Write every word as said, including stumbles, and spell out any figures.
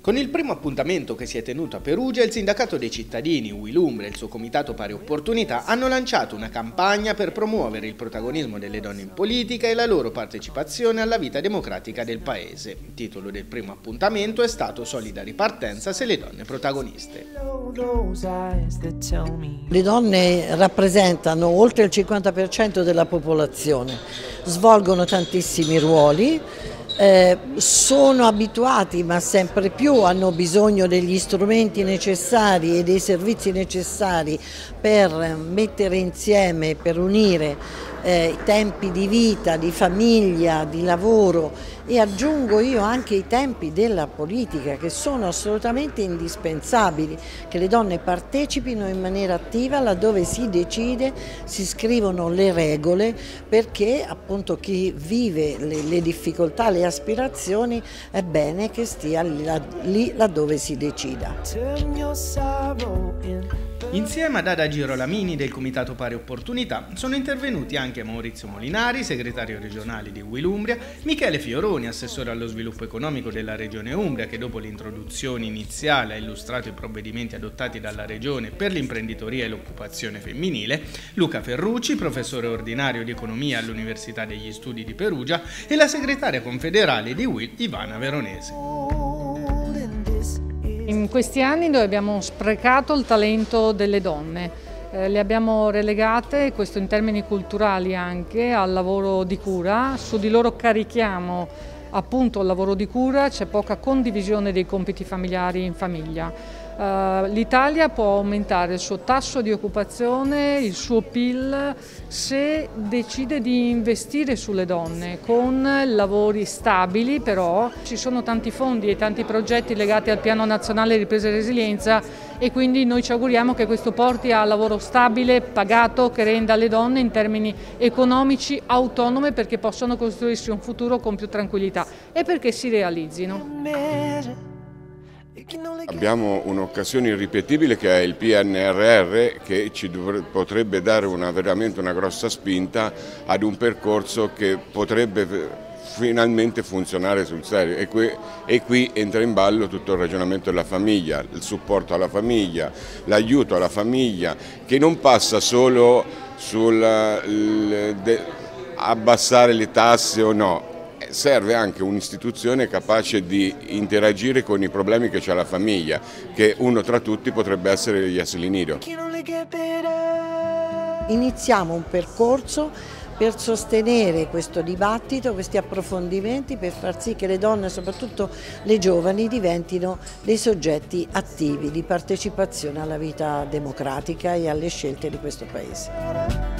Con il primo appuntamento che si è tenuto a Perugia, il Sindacato dei Cittadini, Uilumbria e il suo Comitato Pari Opportunità hanno lanciato una campagna per promuovere il protagonismo delle donne in politica e la loro partecipazione alla vita democratica del Paese. Il titolo del primo appuntamento è stato Solida ripartenza se le donne protagoniste. Le donne rappresentano oltre il cinquanta per cento della popolazione, svolgono tantissimi ruoli. Eh, sono abituati, ma sempre più hanno bisogno degli strumenti necessari e dei servizi necessari per mettere insieme, per unire eh, i tempi di vita, di famiglia, di lavoro e aggiungo io anche i tempi della politica, che sono assolutamente indispensabili, che le donne partecipino in maniera attiva laddove si decide, si scrivono le regole, perché appunto chi vive le, le difficoltà, le aspirazioni è bene che stia lì, lì laddove si decida. Insieme ad Ada Girolamini del Comitato Pari Opportunità sono intervenuti anche Maurizio Molinari, segretario regionale di Uilumbria, Michele Fioroni, assessore allo sviluppo economico della Regione Umbria, che dopo l'introduzione iniziale ha illustrato i provvedimenti adottati dalla Regione per l'imprenditoria e l'occupazione femminile, Luca Ferrucci, professore ordinario di economia all'Università degli Studi di Perugia, e la segretaria confederale di Uil, Ivana Veronese. In questi anni noi abbiamo sprecato il talento delle donne, eh, le abbiamo relegate, questo in termini culturali anche, al lavoro di cura, su di loro carichiamo appunto il lavoro di cura, c'è poca condivisione dei compiti familiari in famiglia. Uh, L'Italia può aumentare il suo tasso di occupazione, il suo P I L, se decide di investire sulle donne con lavori stabili. Però ci sono tanti fondi e tanti progetti legati al Piano Nazionale di Ripresa e Resilienza e quindi noi ci auguriamo che questo porti a lavoro stabile, pagato, che renda le donne in termini economici autonome, perché possano costruirsi un futuro con più tranquillità e perché si realizzino. Abbiamo un'occasione irripetibile che è il P N R R, che ci potrebbe dare una, veramente una grossa spinta ad un percorso che potrebbe finalmente funzionare sul serio, e qui, e qui entra in ballo tutto il ragionamento della famiglia, il supporto alla famiglia, l'aiuto alla famiglia, che non passa solo sul il, de, abbassare le tasse o no. Serve anche un'istituzione capace di interagire con i problemi che c'ha la famiglia, che uno tra tutti potrebbe essere gli asili nido. Iniziamo un percorso per sostenere questo dibattito, questi approfondimenti, per far sì che le donne, soprattutto le giovani, diventino dei soggetti attivi di partecipazione alla vita democratica e alle scelte di questo Paese.